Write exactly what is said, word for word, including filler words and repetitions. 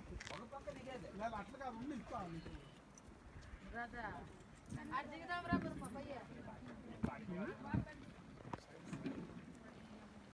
అట్లా కాదు ఉండి ఇస్తా రాదా అర్జిగిదాం రా మరి పప్పయ్య